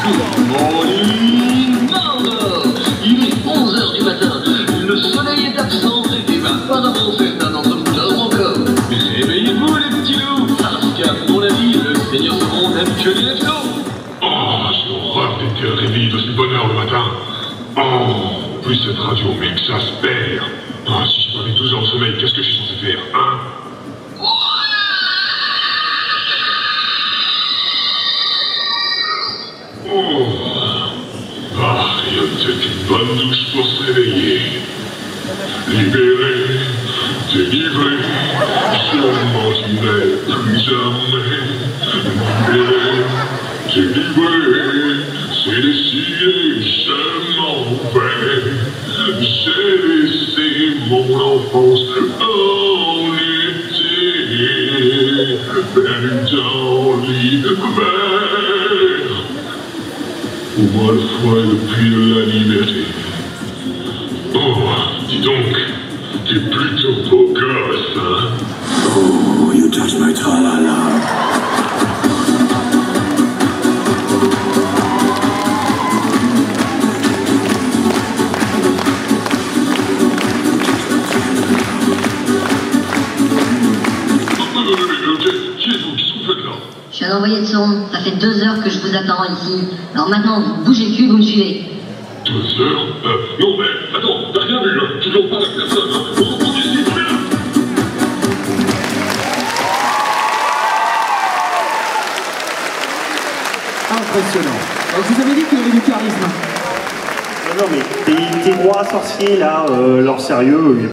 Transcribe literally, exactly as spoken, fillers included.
Morning Marvel. Il est onze heures du matin, le soleil est absent, et ben apparemment certains d'entre vous dorment encore. Réveillez-vous les petits loups, parce qu'à mon avis, le Seigneur Sauron n'aime que les lèvres. Oh, j'ai horreur d'être réveillé de si bonne heure le matin. Oh, en plus cette radio m'exaspère. Ah, si je prenais douze heures de sommeil, qu'est-ce que je suis censé faire, hein? Oh. Ah, il y a peut-être une bonne douche pour se réveiller. Libéré, délivré, je ne mentirai plus jamais. Libéré, délivré, c'est décidé, je m'en vais. J'ai laissé mon enfance en été, perdue dans l'hiver. Au moins le fois depuis la liberté. Oh, dis donc, t'es plutôt beau gosse, hein? Oh, you touch my tra-la-la. Je suis un envoyé de son, ça fait deux heures que je vous attends ici. Alors maintenant, vous bougez le cul, vous me suivez. Deux heures euh, Non mais, attends, t'as rien vu là, toujours pas la personne, hein. On reprend ici, viens. Impressionnant. Alors, je vous avais dit qu'il avait du charisme. Non, non mais des, des rois sorciers là, euh, leur sérieux.